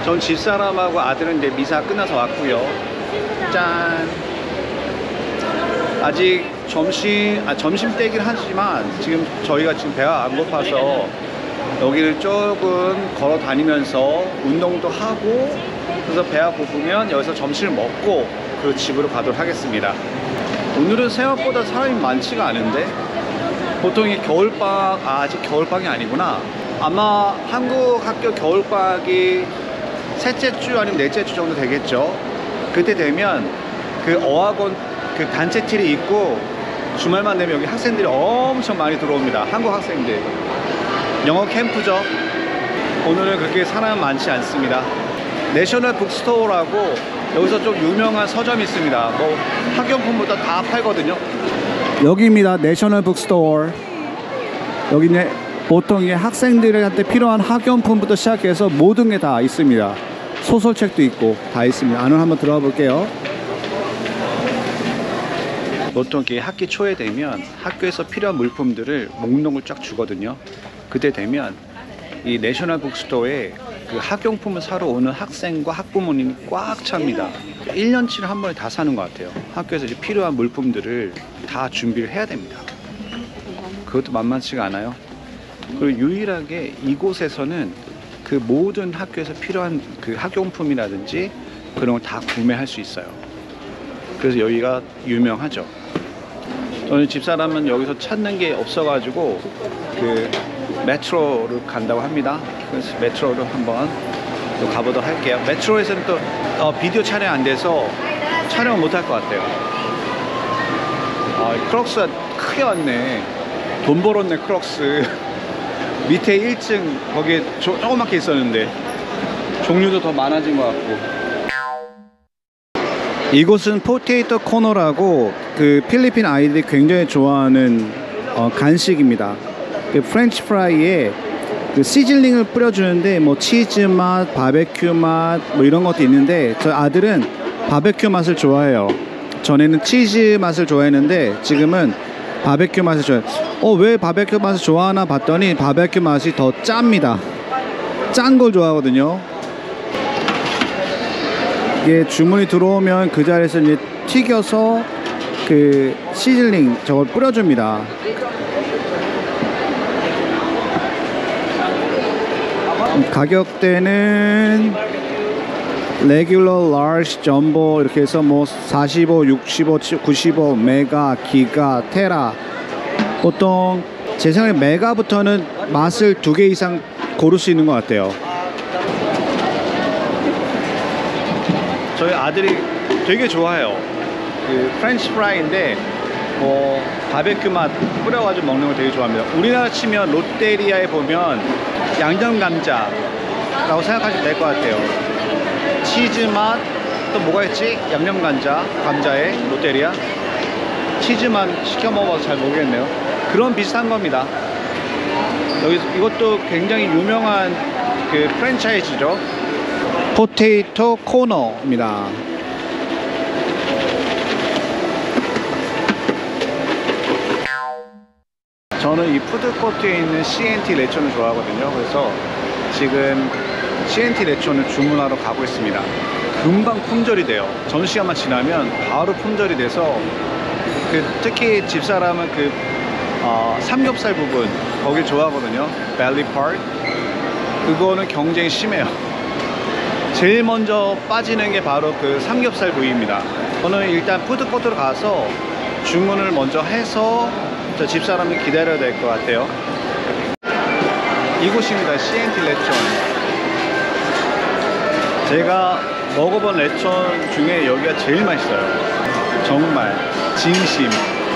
전 집사람하고 아들은 이제 미사 끝나서 왔고요. 짠. 아직 점심 때긴 하지만 지금 저희가 지금 배가 안 고파서 여기를 조금 걸어 다니면서 운동도 하고, 그래서 배가 고프면 여기서 점심을 먹고 그 집으로 가도록 하겠습니다. 오늘은 생각보다 사람이 많지가 않은데, 보통 이 겨울방학, 아직 겨울방학이 아니구나. 아마 한국 학교 겨울방학이 셋째 주 아니면 넷째 주 정도 되겠죠. 그때 되면 그 어학원 그 단체til이 있고, 주말만 되면 여기 학생들이 엄청 많이 들어옵니다. 한국 학생들. 영어 캠프죠. 오늘은 그렇게 사람 많지 않습니다. 내셔널 북스토어라고 여기서 좀 유명한 서점이 있습니다. 뭐 학용품부터 다 팔거든요. 여기입니다. 내셔널 북스토어. 여기는 보통 학생들한테 필요한 학용품부터 시작해서 모든 게 다 있습니다. 소설책도 있고 다 있습니다. 안으로 한번 들어가 볼게요. 보통 학기 초에 되면 학교에서 필요한 물품들을 목록을 쫙 주거든요. 그때 되면 이 내셔널 북스토어에 그 학용품을 사러 오는 학생과 학부모님이 꽉 찹니다. 1년치를 한 번에 다 사는 것 같아요. 학교에서 이제 필요한 물품들을 다 준비를 해야 됩니다. 그것도 만만치가 않아요. 그리고 유일하게 이곳에서는 그 모든 학교에서 필요한 그 학용품이라든지 그런 걸 다 구매할 수 있어요. 그래서 여기가 유명하죠. 저는 집사람은 여기서 찾는 게 없어가지고 그 메트로를 간다고 합니다. 그래서 메트로로 한번 또 가보도록 할게요. 메트로에서는 또 비디오 촬영 안 돼서 촬영을 못 할 것 같아요. 크록스가 크게 왔네. 돈 벌었네, 크록스. 밑에 1층 거기에 조그맣게 있었는데 종류도 더 많아진 것 같고. 이곳은 포테이토 코너라고 그 필리핀 아이들이 굉장히 좋아하는 간식입니다. 그 프렌치 프라이에 그 시즐링을 뿌려주는데 뭐 치즈 맛, 바베큐 맛 뭐 이런 것도 있는데, 저 아들은 바베큐 맛을 좋아해요. 전에는 치즈 맛을 좋아했는데 지금은 바베큐 맛을 좋아해요. 왜 바베큐 맛을 좋아하나 봤더니 바베큐 맛이 더 짭니다. 짠 걸 좋아하거든요. 이게 주문이 들어오면 그 자리에서 이제 튀겨서 그 시즐링 저걸 뿌려줍니다. 가격대는 레귤러, 라지, 점보 이렇게 해서 뭐 45, 65, 95, 메가, 기가, 테라. 보통 제 생각에 메가부터는 맛을 2개 이상 고를 수 있는 것 같아요. 저희 아들이 되게 좋아해요. 그 프렌치 프라이인데 뭐 바베큐 맛 뿌려가지고 먹는 걸 되게 좋아합니다. 우리나라 치면 롯데리아에 보면 양념 감자라고 생각하시면 될 것 같아요. 치즈 맛, 또 뭐가 있지? 양념 감자에 롯데리아 치즈 맛 시켜 먹어봐서 잘 모르겠네요. 그런 비슷한 겁니다. 여기 이것도 굉장히 유명한 그 프랜차이즈죠. 포테이토 코너입니다. 저는 이 푸드코트에 있는 CNT 레촌을 좋아하거든요. 그래서 지금 CNT 레촌을 주문하러 가고 있습니다. 금방 품절이 돼요. 점심시간만 지나면 바로 품절이 돼서 특히 집사람은 삼겹살 부분 거길 좋아하거든요. 벨리 파트. 그거는 경쟁이 심해요. 제일 먼저 빠지는 게 바로 그 삼겹살 부위입니다. 저는 일단 푸드코트로 가서 주문을 먼저 해서 저 집사람이 기다려야 될 것 같아요. 이곳입니다. CNT 레촌. 제가 먹어본 레촌 중에 여기가 제일 맛있어요. 정말 진심.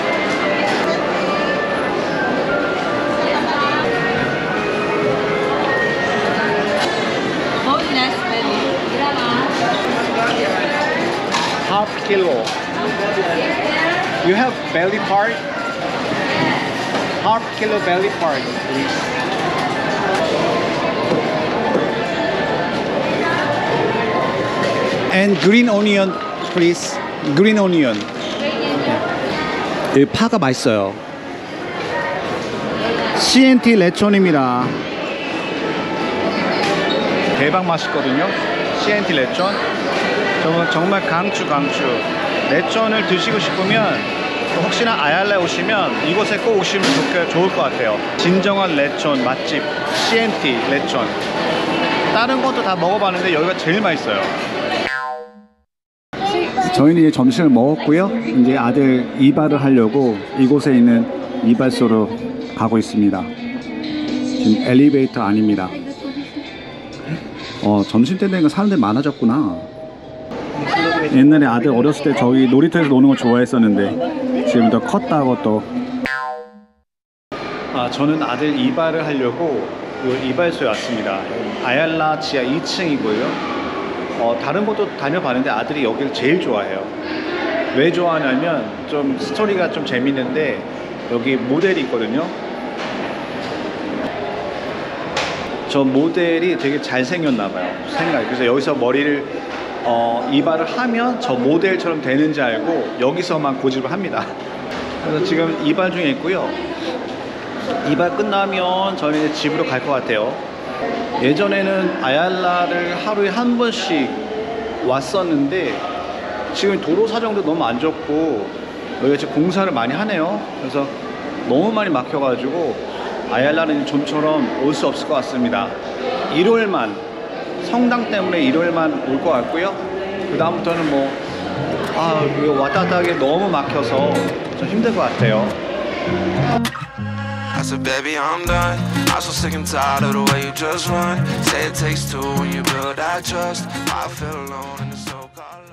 Half kilo. You have belly part? Half kilo belly part, please. And green onion, please. Green onion. 이 파가 맛있어요. CNT 레촌입니다. 대박 맛있거든요. CNT 레촌. 정말 강추. 레촌을 드시고 싶으면 혹시나 아얄라에 오시면 이곳에 꼭 오시면 좋을 것 같아요. 진정한 레촌 맛집 CNT 레촌. 다른 것도 다 먹어봤는데 여기가 제일 맛있어요. 저희는 이제 점심을 먹었고요. 이제 아들 이발을 하려고 이곳에 있는 이발소로 가고 있습니다. 지금 엘리베이터 아닙니다. 점심 때 되니까 사람들 많아졌구나. 옛날에 아들 어렸을 때 저희 놀이터에서 노는 거 좋아했었는데 지금 더 컸다고 또. 저는 아들 이발을 하려고 이 이발소에 왔습니다. 아얄라 지하 2층이고요. 다른 곳도 다녀봤는데 아들이 여기를 제일 좋아해요. 왜 좋아하냐면 좀 스토리가 좀 재밌는데 여기 모델이 있거든요. 저 모델이 되게 잘생겼나봐요. 그래서 여기서 머리를 이발을 하면 저 모델처럼 되는지 알고 여기서만 고집을 합니다. 그래서 지금 이발 중에 있고요. 이발 끝나면 저는 이제 집으로 갈 것 같아요. 예전에는 아얄라를 하루에 한 번씩 왔었는데 지금 도로 사정도 너무 안 좋고 여기가 지금 공사를 많이 하네요. 그래서 너무 많이 막혀가지고 아얄라는 좀처럼 올 수 없을 것 같습니다. 일요일만, 성당 때문에 일요일만 올 것 같고요. 그 다음부터는 이거 왔다 갔다 하기 너무 막혀서 좀 힘들 것 같아요. I said, baby, I'm done. I'm so sick and tired of the way you just run. Say it takes two when you build that trust. I feel alone in the so-called